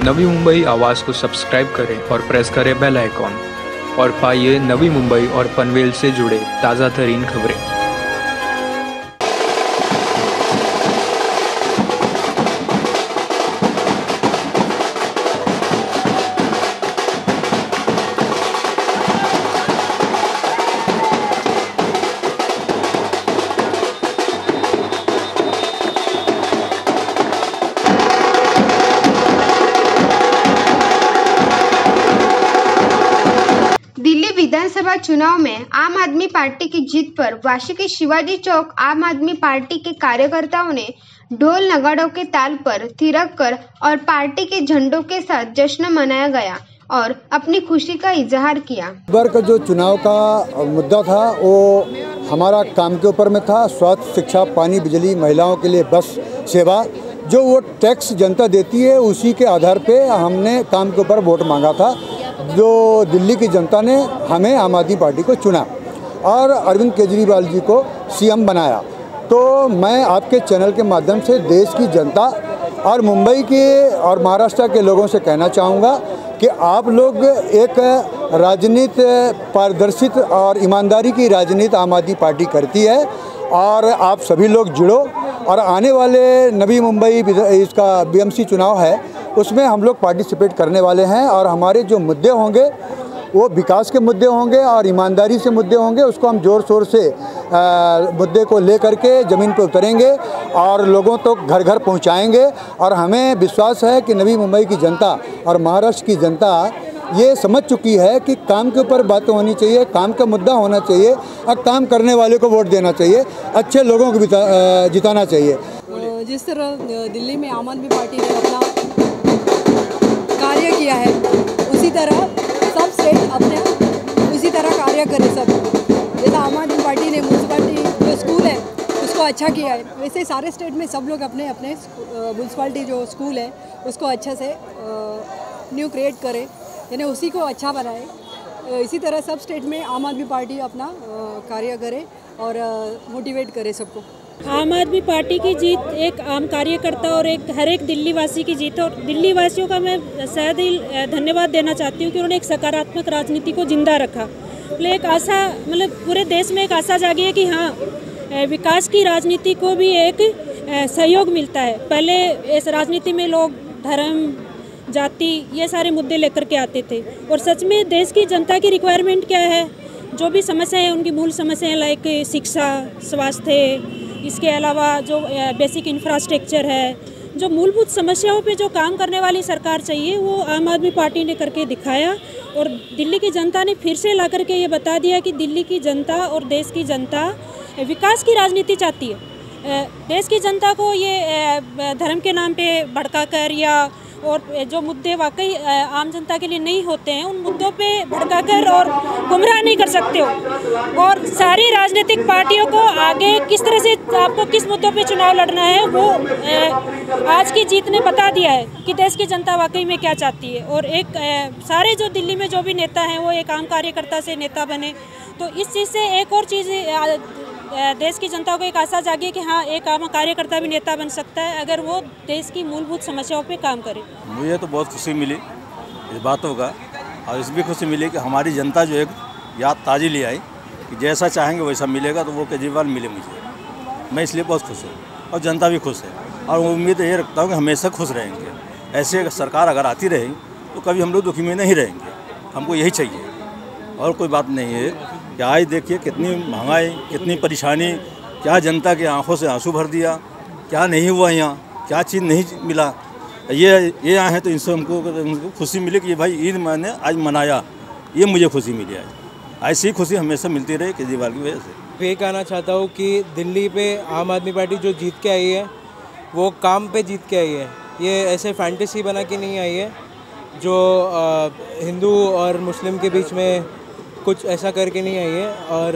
नवी मुंबई आवाज़ को सब्सक्राइब करें और प्रेस करें बेल आइकॉन और पाइए नवी मुंबई और पनवेल से जुड़े ताज़ा तरीन खबरें। दिल्ली विधानसभा चुनाव में आम आदमी पार्टी की जीत पर वाशी के शिवाजी चौक आम आदमी पार्टी के कार्यकर्ताओं ने ढोल नगाड़ों के ताल पर थिरक कर और पार्टी के झंडों के साथ जश्न मनाया गया और अपनी खुशी का इजहार किया। बार का जो चुनाव का मुद्दा था वो हमारा काम के ऊपर में था। स्वास्थ्य, शिक्षा, पानी, बिजली, महिलाओं के लिए बस सेवा, जो वो टैक्स जनता देती है उसी के आधार पे हमने काम के ऊपर वोट मांगा था। जो दिल्ली की जनता ने हमें आम आदमी पार्टी को चुना और अरविंद केजरीवाल जी को सीएम बनाया। तो मैं आपके चैनल के माध्यम से देश की जनता और मुंबई के और महाराष्ट्र के लोगों से कहना चाहूँगा कि आप लोग एक राजनीति पारदर्शित और ईमानदारी की राजनीति आम आदमी पार्टी करती है और आप सभी लोग जुड़ो। और आने वाले नवी मुंबई इसका बीएमसी चुनाव है उसमें हम लोग पार्टिसिपेट करने वाले हैं और हमारे जो मुद्दे होंगे वो विकास के मुद्दे होंगे और ईमानदारी से मुद्दे होंगे। उसको हम ज़ोर शोर से मुद्दे को ले करके ज़मीन पर उतरेंगे और लोगों तक घर घर पहुंचाएंगे। और हमें विश्वास है कि नवी मुंबई की जनता और महाराष्ट्र की जनता ये समझ चुकी है कि काम के ऊपर बातें होनी चाहिए, काम का मुद्दा होना चाहिए और काम करने वाले को वोट देना चाहिए, अच्छे लोगों को जिताना चाहिए। जिस तरह दिल्ली में आम आदमी पार्टी ने अपना कार्य किया है उसी तरह सब स्टेट अपने उसी तरह कार्य करें। सब जैसा आम आदमी पार्टी ने म्यूनसिपालिटी जो स्कूल है उसको अच्छा किया है, वैसे सारे स्टेट में सब लोग अपने अपने म्यूनसिपालिटी जो स्कूल है उसको अच्छा से न्यू क्रिएट करें, यानी उसी को अच्छा बनाए। इसी तरह सब स्टेट में आम आदमी पार्टी अपना कार्य करे और मोटिवेट करे सबको। आम आदमी पार्टी की जीत एक आम कार्यकर्ता और हर एक दिल्ली वासी की जीत है और दिल्ली वासियों का मैं शायद ही धन्यवाद देना चाहती हूँ कि उन्होंने एक सकारात्मक राजनीति को जिंदा रखा। एक आशा पूरे देश में एक आशा जागी है कि हाँ, विकास की राजनीति को भी एक सहयोग मिलता है। पहले इस राजनीति में लोग धर्म, जाति, ये सारे मुद्दे लेकर के आते थे और सच में देश की जनता की रिक्वायरमेंट क्या है, जो भी समस्याएं हैं उनकी मूल समस्याएं लाइक शिक्षा, स्वास्थ्य, इसके अलावा जो बेसिक इंफ्रास्ट्रक्चर है, जो मूलभूत समस्याओं पे जो काम करने वाली सरकार चाहिए वो आम आदमी पार्टी ने करके दिखाया। और दिल्ली की जनता ने फिर से ला करके ये बता दिया कि दिल्ली की जनता और देश की जनता विकास की राजनीति चाहती है। देश की जनता को ये धर्म के नाम पे भड़का कर या और जो मुद्दे वाकई आम जनता के लिए नहीं होते हैं उन मुद्दों पे भड़काकर और गुमराह नहीं कर सकते हो। और सारी राजनीतिक पार्टियों को आगे किस तरह से आपको किस मुद्दों पे चुनाव लड़ना है वो आज की जीत ने बता दिया है कि देश की जनता वाकई में क्या चाहती है। और एक सारे जो दिल्ली में जो भी नेता हैं वो एक आम कार्यकर्ता से नेता बने, तो इस चीज़ से एक और चीज़ देश की जनता को एक आशा जागी कि हाँ, एक आम कार्यकर्ता भी नेता बन सकता है अगर वो देश की मूलभूत समस्याओं पे काम करे। मुझे तो बहुत खुशी मिली इस बातों का और इस भी खुशी मिली कि हमारी जनता जो एक याद ताज़ी ले आई कि जैसा चाहेंगे वैसा मिलेगा, तो वो केजरीवाल मिले मुझे। मैं इसलिए बहुत खुश हूँ और जनता भी खुश है और उम्मीद ये रखता हूँ कि हमेशा खुश रहेंगे। ऐसे सरकार अगर आती रहेगी तो कभी हम लोग दुखी में नहीं रहेंगे, हमको यही चाहिए और कोई बात नहीं है। कि आज देखिए कितनी महंगाई, कितनी परेशानी, क्या जनता की आंखों से आंसू भर दिया, क्या नहीं हुआ यहाँ, क्या चीज़ नहीं मिला। ये आए हैं तो इनसे हमको खुशी मिली कि भाई ईद मैंने आज मनाया, ये मुझे खुशी मिली। आज ऐसी खुशी हमेशा मिलती रही केजरीवाल की वजह से। ये कहना चाहता हूँ कि दिल्ली पे आम आदमी पार्टी जो जीत के आई है वो काम पे जीत के आई है। ये ऐसे फैंटेसी बना के नहीं आई है जो हिंदू और मुस्लिम के बीच में कुछ ऐसा करके नहीं आई है। और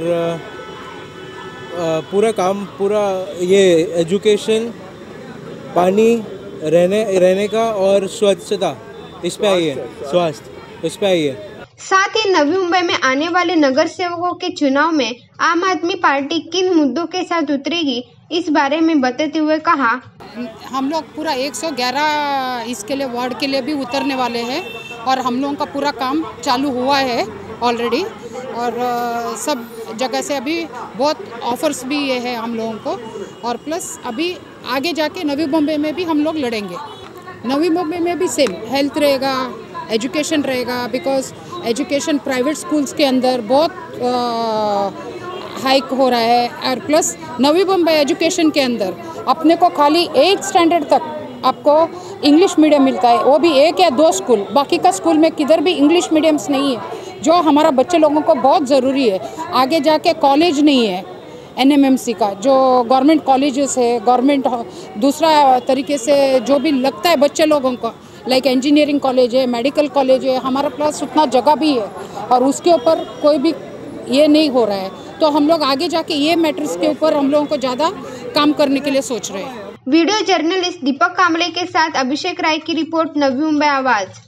पूरा ये एजुकेशन, पानी, रहने का और स्वच्छता इस पे आई है, स्वास्थ्य इस पे आई है। साथ ही नवी मुंबई में आने वाले नगर सेवकों के चुनाव में आम आदमी पार्टी किन मुद्दों के साथ उतरेगी, इस बारे में बताते हुए कहा, हम लोग पूरा 111 इसके लिए वार्ड के लिए भी उतरने वाले हैं और हम लोगों का पूरा काम चालू हुआ है ऑलरेडी और सब जगह से अभी बहुत ऑफर्स भी ये है हम लोगों को और प्लस अभी आगे जाके नवी मुंबई में भी हम लोग लड़ेंगे। नवी मुंबई में भी सेम हेल्थ रहेगा, एजुकेशन रहेगा, बिकॉज एजुकेशन प्राइवेट स्कूल्स के अंदर बहुत हाइक हो रहा है और प्लस नवी मुंबई एजुकेशन के अंदर अपने को खाली 8th स्टैंडर्ड तक आपको इंग्लिश मीडियम मिलता है, वो भी 1 या 2 स्कूल, बाकी का स्कूल में किधर भी इंग्लिश मीडियम्स नहीं है, जो हमारा बच्चे लोगों को बहुत ज़रूरी है। आगे जाके कॉलेज नहीं है NMMC का, जो गवर्नमेंट कॉलेजेस है, गवर्नमेंट दूसरा तरीके से जो भी लगता है बच्चे लोगों को, लाइक इंजीनियरिंग कॉलेज है, मेडिकल कॉलेज है, हमारे पास उतना जगह भी है और उसके ऊपर कोई भी ये नहीं हो रहा है। तो हम लोग आगे जाके ये मैटर्स के ऊपर हम लोगों को ज़्यादा काम करने के लिए सोच रहे हैं। वीडियो जर्नलिस्ट दीपक कांबले के साथ अभिषेक राय की रिपोर्ट, नवी मुंबई आवाज़।